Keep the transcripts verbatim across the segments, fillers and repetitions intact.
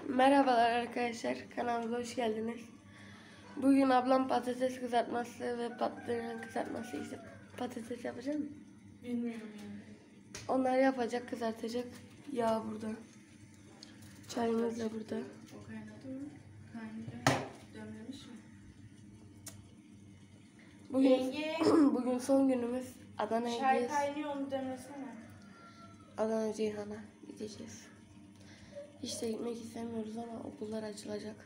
Merhabalar arkadaşlar, kanalımıza hoş geldiniz. Bugün ablam patates kızartması ve patlıcan kızartması işte patates yapacak mı? Bilmiyorum yani. Onlar yapacak, kızartacak. Yağ burada. Çayımız da burada. O kaynadı mı? Kaynıyor. Demlemiş mi? Bugün, Yenge. bugün son günümüz. Adana'ya Çay gideceğiz. kaynıyor, onu demlesene. Adana Ceyhan'a gideceğiz. Hiç de gitmek istemiyoruz ama okullar açılacak.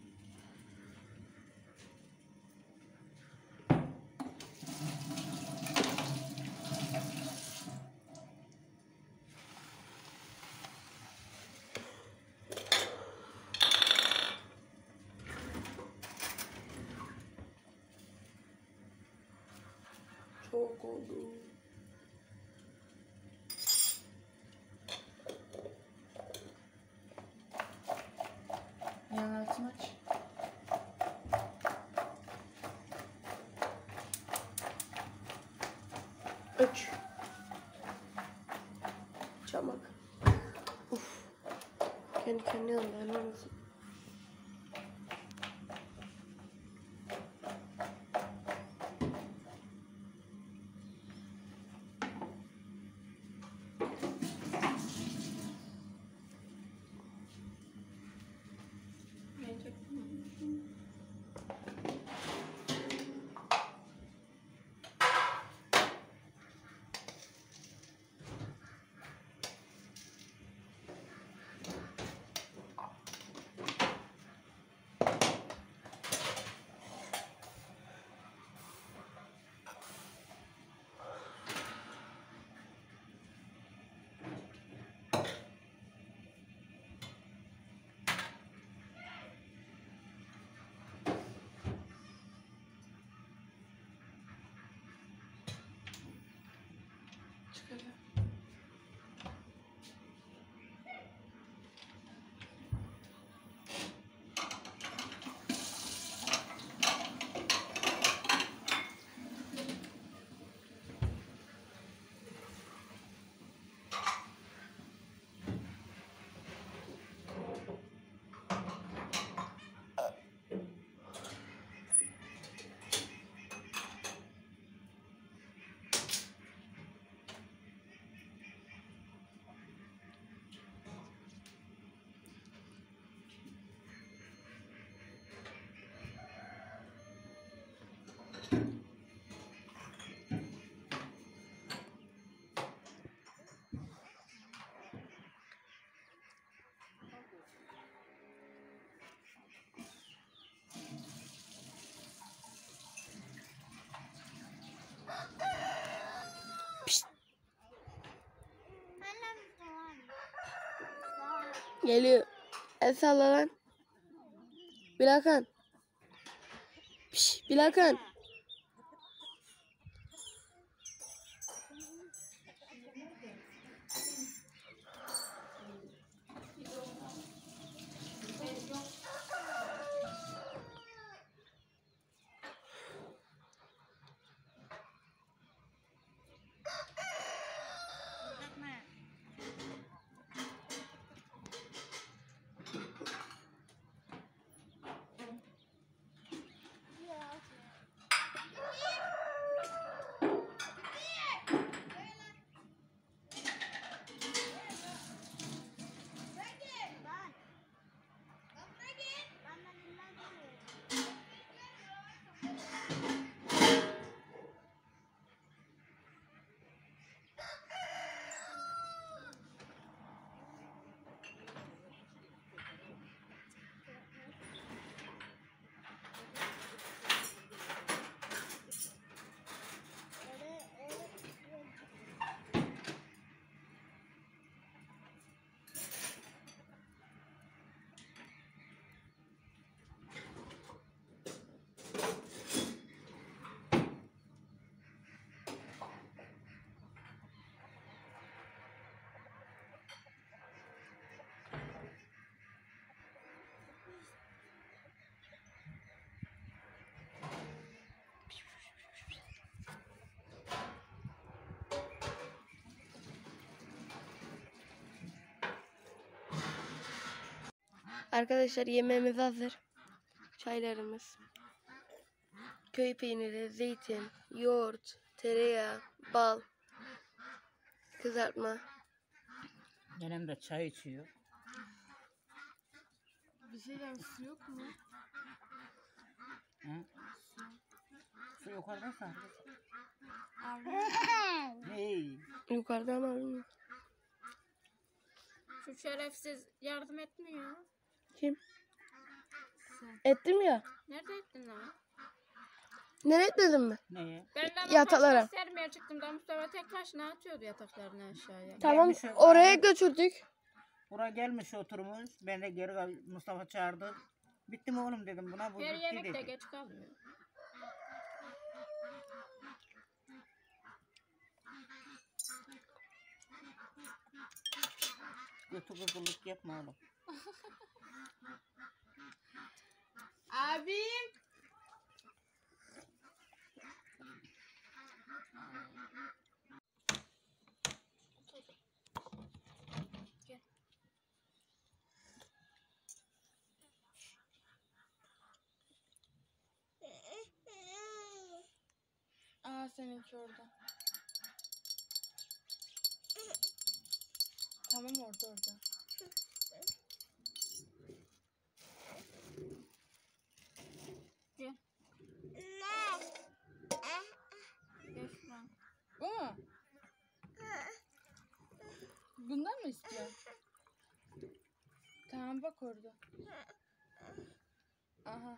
Çok oldu. Yan altını aç. Üç. Çamak. Uf. Kendi kendine yandı. Helal olsun. Çıkarıyor. Geliyor. El salla lan. Bilakan. Piş, Bilakan. Arkadaşlar yemeğimiz hazır. Çaylarımız. Köy peyniri, zeytin, yoğurt, tereyağı, bal, kızartma. Nenem de çay içiyor. Bir şeyler su yok mu? Hı? Su yukarıda sen. Abi. Hey. Yukarıda ama bilmiyorum. Şu şerefsiz yardım etmiyor. Kim? Sen. Ettim ya. Nerede ettin lan? Nereye etmedin mi? Neye? Ben de Yataklara. taş sermeye çıktım da Mustafa tek başına atıyordu yataklarını aşağıya. Tamam, Gelmiş o- oraya götürdük. Buraya gelmiş oturmuş. Ben de geri kal- Mustafa çağırdı. Bitti mi oğlum dedim buna. Bu Her bitti yemek de dedi. geç kalmıyor. Götü kızılık yapma oğlum. Abim. Gel. Aa seninki orada. Tamam orada orada. Gel. Gel şuradan. Bu mu? Bundan mı istiyorsun? Tamam bak orada. Aha.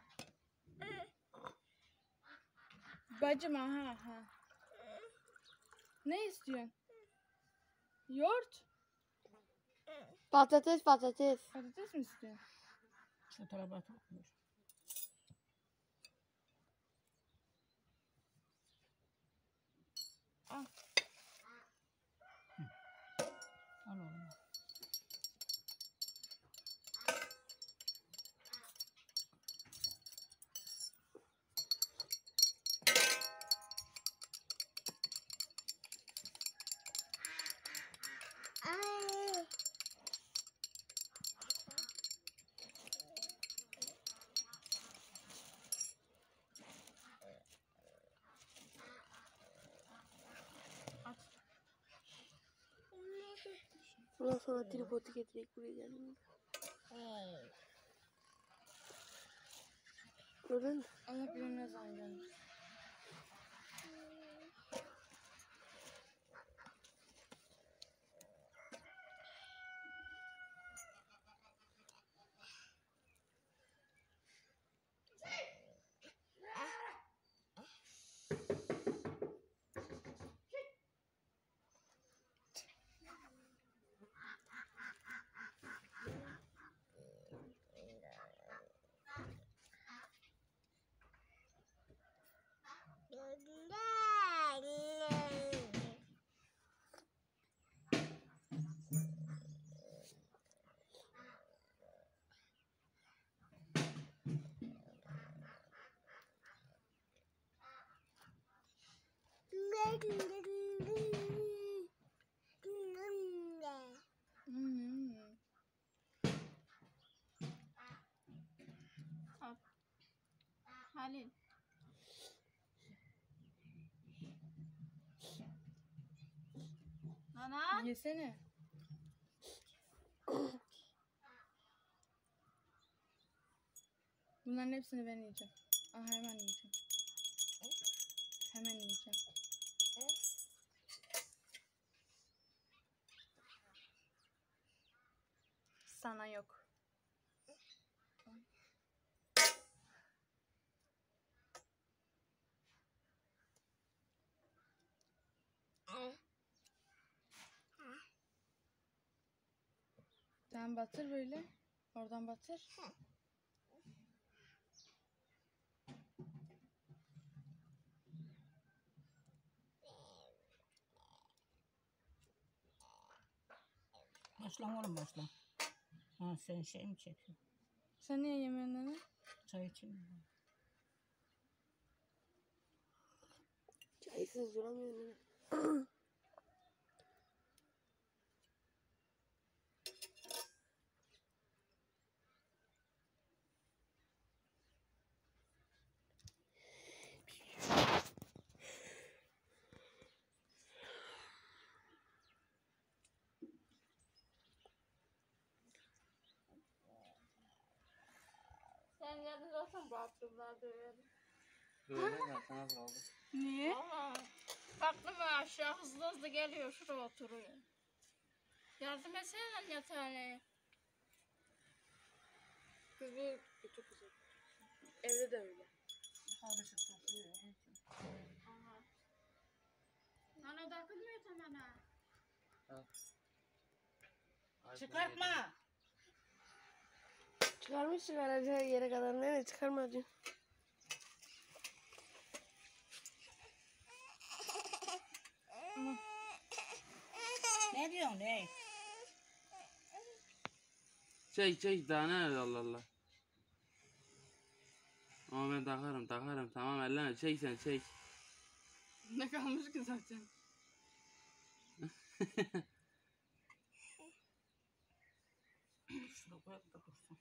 Bacım aha aha. Ne istiyorsun? Yoğurt. Patates patates. Patates mi istiyorsun? Şu tarafa takmış. Al. Al oğlum. At. Ondan sonra tripodu getirdik buraya geldim. Gördün mü? Allah bilir ne zaman gelir. Hmm. Al. Halil. Nana. Yesene. Bunların hepsini ben yiyeceğim. Aha hemen yiyeceğim. Hemen yiyeceğim. Sana yok. Sen batır böyle. Oradan batır. Başla oğlum başla. Ha sen şey mi çekiyorsun? Sen niye yemiyorsun nene? Çay için mi? Çaysız duramıyorum. Genelde zaten bu Abdullah döverim. Böyle zaten az oldu. Niye? Ama baktım ben aşağı hızlı hızlı geliyor şuraya oturuyor. Yardım etsene yatağına. Kız bu çok güzel. Evde de öyle. Karışık topluyor. Aha. Bana takılmıyor tamam. Çıkartma. Çıkarmış çıkaracağı yere kadar nereye çıkarmadı? Ne diyorsun ne? Çek çek daha ne Allah Allah. Ama ben takarım takarım tamam elleme çek sen çek. Ne kalmış ki zaten? Şuraya koyup da dursun.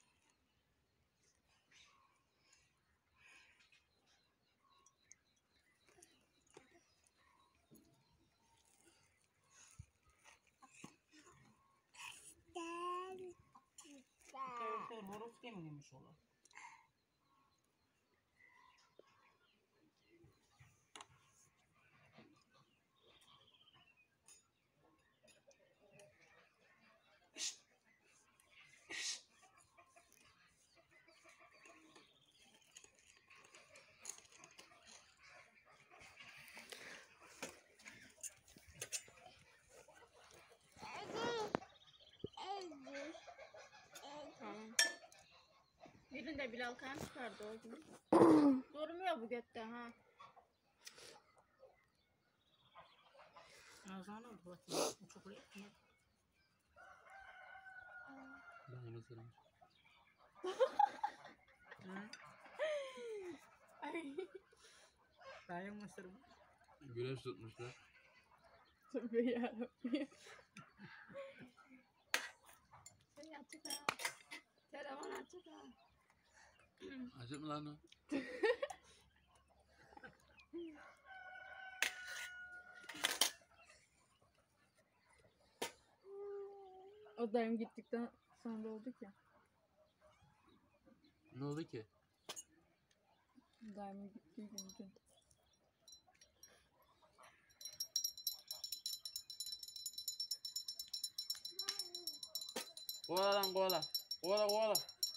Telefon horoz yememiş olur. Tamam. Birinde Bilal kan çıkardı o gün. Durmuyor bu götte ha. Ağzına oldu bakayım. Bu çok iyi. Ben mesela. Hı? Ay. Dayan mısır mı? Güneş tutmuşlar. Tabii yarabbim. Sen açık ha. Telefon açık ha. Açık mı lan o? O dayım gittikten sonra olduk ya. Ne oldu ki? Dayımın gittiği gün dün. Kovala lan kovala. Kovala kovala.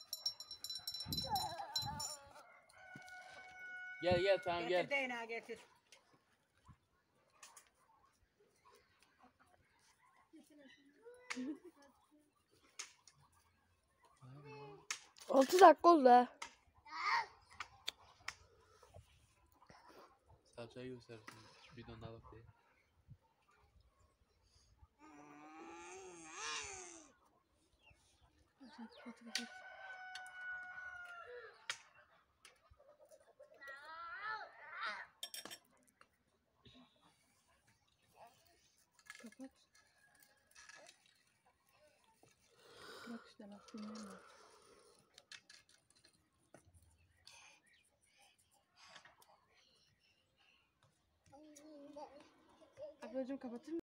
Gel gel tamam Getir gel. değneği getir. altı dakika oldu ha. Salçayı göstersin. Bidonda alıp diye. Kapat. Bak işte bak dinlemiyor. Ablacığım kapatır mısın?